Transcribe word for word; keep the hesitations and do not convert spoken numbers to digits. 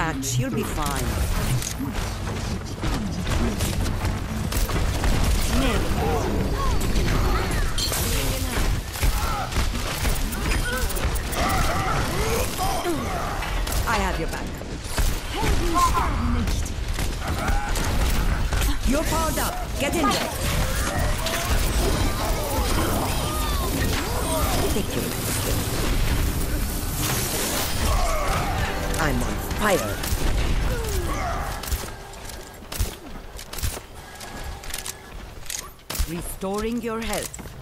Relax, you'll be fine. I have your back. You're powered up. Get in there. Ridiculous. I'm on fire. Restoring your health.